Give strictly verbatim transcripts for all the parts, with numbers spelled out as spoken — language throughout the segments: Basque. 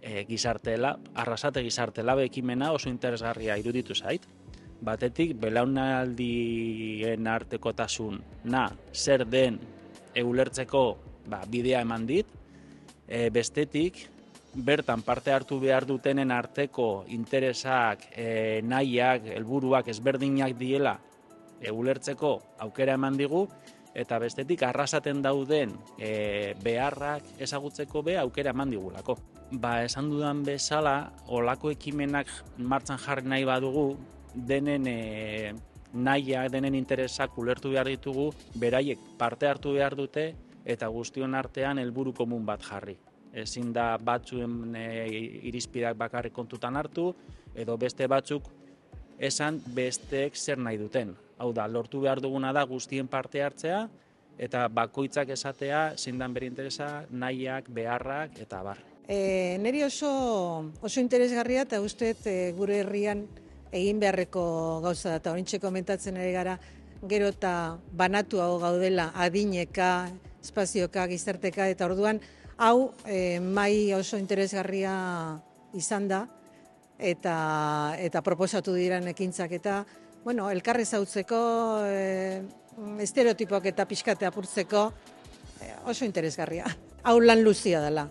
e, gizartela, arrasate gizartela ekimena oso interesgarria iruditu zait. Batetik, belaunaldien artekotasun na zer den eulertzeko ba, bidea eman dit, e, bestetik, bertan parte hartu behar dutenen arteko interesak, e, nahiak, helburuak ezberdinak diela e, ulertzeko aukera eman digu, eta bestetik arrasaten dauden e, beharrak ezagutzeko be aukera eman digulako. Ba, esan dudan bezala, olako ekimenak martxan jarri nahi badugu, denen e, nahiak, denen interesak ulertu behar ditugu, beraiek parte hartu behar dute, eta guztion artean helburu komun bat jarri. Ezin da batzuen e, irizpideak bakarrik kontutan hartu, edo beste batzuk esan besteek zer nahi duten. Hau da, lortu behar duguna da guztien parte hartzea, eta bakoitzak esatea zindan bere interesa, nahiak, beharrak, eta bar. E, neri oso, oso interesgarria eta uste e, gure herrian egin beharreko gauza da. Eta horintxe komentatzen ere gara, gero eta banatu hau gaudela, adineka, espazioka, gizarteka, eta orduan, hau e, mai oso interesgarria izan da, eta, eta proposatu diran ekintzak eta, bueno, elkarrez hautzeko, e, estereotipoak eta pixkate apurtzeko, e, oso interesgarria. Hau lan luzia dela.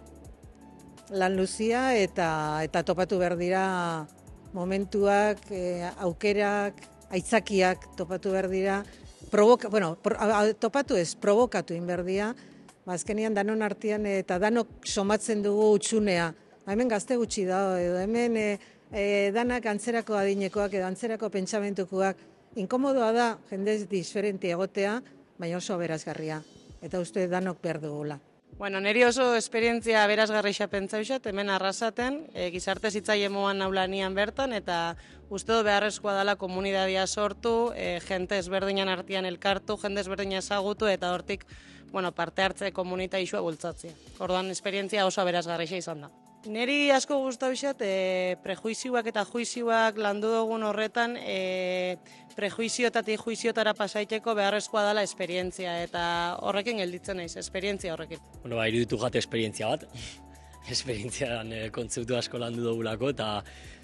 Lan luzia eta, eta topatu behar dira momentuak, e, aukerak, aitzakiak topatu behar dira, provoka, bueno, pro, topatu ez, provokatu inberdia, azkenean danon artean eta danok somatzen dugu utxunea. Hemen gazte gutxi da, edo hemen e, e, danak antzerako adinekoak edo antzerako pentsamentukoak. Inkomodoa da jende diferente egotea, baina oso berazgarria. Eta uste danok behar dugula. Bueno, niri oso esperientzia berazgarrixa pentsauzat, hemen arrasaten, e, gizarte zitzaile moan naulanian bertan, eta uste du beharrezkoa dela komunidadia sortu, e, jente ezberdinan artean elkartu, jende ezberdina ezagutu, eta hortik bueno, parte hartze komunitaixua bultzatzea. Orduan, esperientzia oso berazgarrixa izan da. Neri asko gustauxat, e, prejuizioak eta juizioak landu dugun horretan, e, prejuizioetatik juiziotara pasaiteko beharrezkoa dela esperientzia, eta horrekin gelditzen naiz, esperientzia horrekin. Bueno, ba, iruditu jate esperientzia bat. Esperientzian e, kontzeptu asko landu dugulako, eta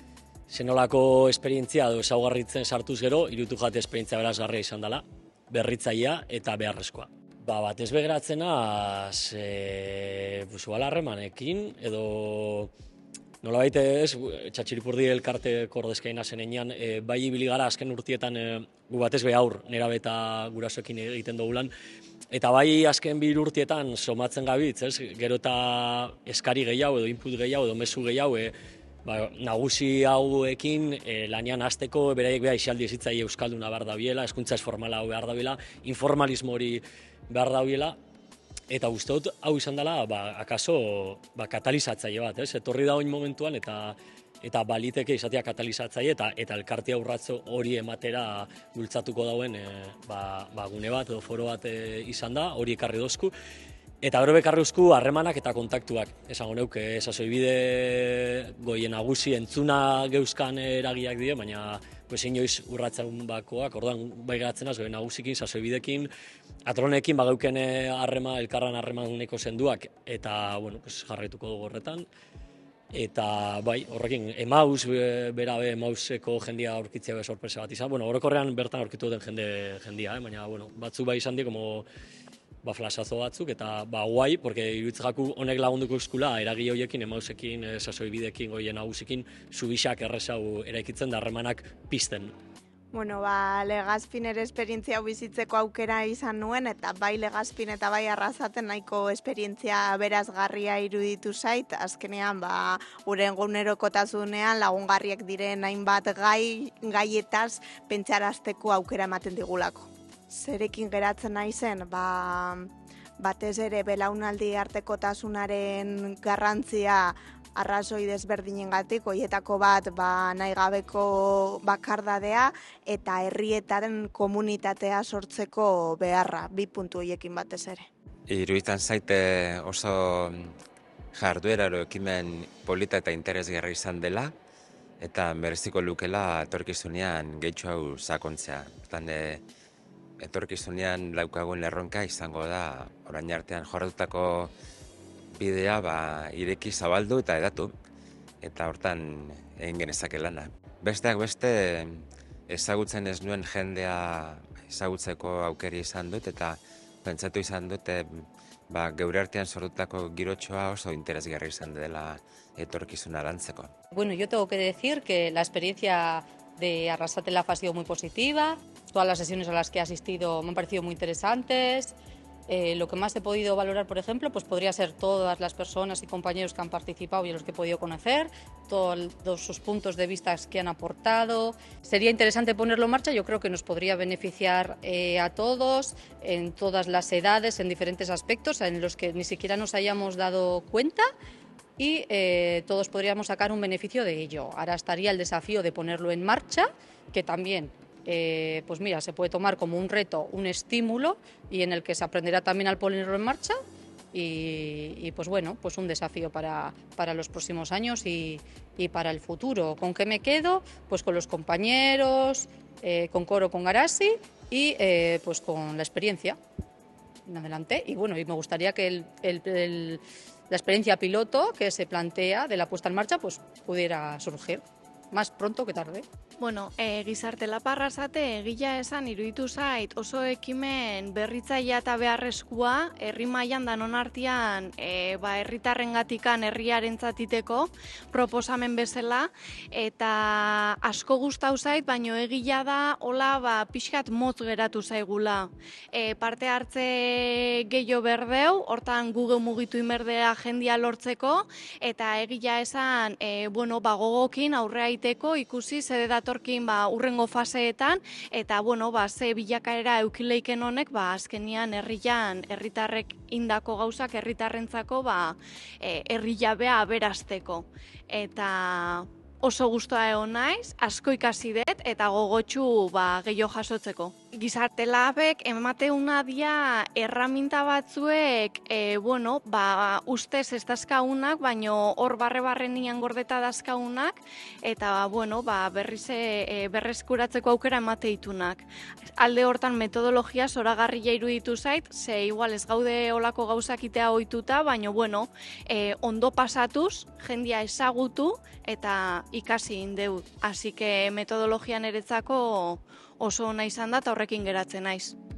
zenolako esperientzia edo ezaugarritzen sartuz gero, iruditu jate esperientzia berazgarria izan dela, berritzailea eta beharrezkoa. Ba, bat ez begiratzena, e, harremanekin, edo nola baita ez, Txatxiripurdi elkarte kordezkaina zenean, e, bai ibili gara azken urtietan e, gu batez be aur, nerabe eta gurasoekin egiten dugulan, eta bai azken bi urtietan somatzen gabitz, ez, gero eta eskari gehiago edo input gehiago edo mezu gehiago, e, ba, nagusi hauekin e, lanean hasteko beraiek beha isaldi ezitzaile euskalduna behar dabiela, hezkuntza ez formala hau behar dabiela, informalismo hori behar dabiela, eta uste dut hau izan dela, ba, akaso ba, katalizatzaile bat, ez? Etorri da oin momentuan, eta eta baliteke izatea katalizatzaile, eta eta elkartea urratzo hori ematera bultzatuko dauen e, ba, ba, gune bat edo foro bat e, izan da, hori ekarri dozku. Eta gero bekarri uzku harremanak eta kontaktuak. Esango neuke, sasoibide goien nagusi entzuna geuzkan eragiak die, baina pues, inoiz urratzen bakoak, orduan bai geratzen az, nagusikin, sasoibidekin, atronekin bageuken harrema, elkarran harremaneko senduak, eta bueno, pues, jarraituko dugu horretan. Eta bai, horrekin, emaus, bera be, emauseko jendia aurkitzea be sorpresa bat izan. Bueno, orokorrean bertan aurkitu den jende, jendia, eh? Baina bueno, batzuk bai izan die, como ba, flasazo batzuk, eta ba, guai, porque iruditzaku honek lagunduko eskula, eragile horiekin, emausekin, e, sasoibidekin, goien nagusikin, zubisak errezau eraikitzen da harremanak pizten. Bueno, ba, Legazpin ere esperientzia hau bizitzeko aukera izan nuen, eta bai Legazpin eta bai Arrasaten nahiko esperientzia berazgarria iruditu zait, azkenean, ba, gure egunerokotasunean lagungarriak diren hainbat gai, gaietaz pentsarazteko aukera ematen digulako. Zerekin geratzen naizen, ba, batez ere belaunaldi artekotasunaren garrantzia arrazoi desberdinengatik, horietako bat ba, nahi gabeko bakardadea eta herrietaren komunitatea sortzeko beharra, bi puntu horiekin batez ere. Iruditzen zaite oso jarduera ekimen polita eta interesgarri izan dela, eta mereziko lukela etorkizunean gehitxo hau sakontzea. Tande, etorkizunean laukagun erronka izango da, orain artean jorratutako bidea ba, ireki zabaldu eta edatu. eta hortan egin genezake lana. Besteak beste, ezagutzen ez nuen jendea ezagutzeko aukeri izan dut, eta pentsatu izan dute ba, geure artean sortutako girotxoa oso interesgarri izan dela etorkizuna lantzeko. Bueno, yo tengo que decir que la experiencia de Arrasate Lab ha sido muy positiva. Todas las sesiones a las que he asistido me han parecido muy interesantes. Eh, lo que más he podido valorar, por ejemplo, pues podría ser todas las personas y compañeros que han participado y a los que he podido conocer, todos sus puntos de vista que han aportado. Sería interesante ponerlo en marcha, yo creo que nos podría beneficiar eh, a todos, en todas las edades, en diferentes aspectos, en los que ni siquiera nos hayamos dado cuenta, y eh, todos podríamos sacar un beneficio de ello. Ahora estaría el desafío de ponerlo en marcha, que también Eh, pues mira, se puede tomar como un reto, un estímulo, y en el que se aprenderá también al ponerlo en marcha, y, y pues bueno, pues un desafío para, para los próximos años y, y para el futuro. ¿Con qué me quedo? Pues con los compañeros, eh, con Coro, con Garasi y eh, pues con la experiencia en adelante. Y bueno, y me gustaría que el, el, el, la experiencia piloto que se plantea de la puesta en marcha pues pudiera surgir más pronto que tarde. Bueno, e, Gizarte Lab Arrasate egia esan iruditu zait oso ekimen berritzailea eta beharrezkoa herri mailan danon artean e, ba, herritarrengatikan herriarentzatiteko proposamen bezala, eta asko gustau zait, baino egia da hola ba, pixkat motz geratu zaigula. E, parte hartze gehiago berdeu, hortan guge mugitu imerdea jendia lortzeko, eta egia esan e, bueno, ba, gogokin aurrea iteko ikusi zede datorkin ba, urrengo faseetan, eta bueno, ba, ze bilakaera eukileiken honek ba, azkenian herrian herritarrek indako gauzak herritarrentzako ba, e, herri jabea aberasteko. Eta oso gustoa egon naiz, asko ikasi dut eta gogotsu ba, gehiago jasotzeko. Gizarte Labek emateuna dia erraminta batzuek e, bueno, ba, ustez ez dazkaunak, baino hor barre-barrenian gordeta dazkaunak, eta bueno, ba, berriz e, berreskuratzeko aukera emateitunak. Alde hortan metodologia zoragarria iruditu zait, ze igual ez gaude olako gauzakitea ohituta, baino bueno, e, ondo pasatuz, jendia ezagutu eta ikasi indeut. Así que metodologia niretzako oso ona izan da eta horrekin geratzen naiz.